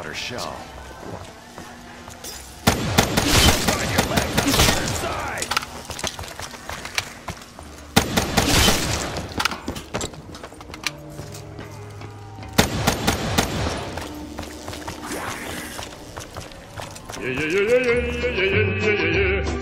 better show. Find your legs on the other side! Yeah, yeah, yeah, yeah, yeah, yeah, yeah, yeah, yeah, yeah.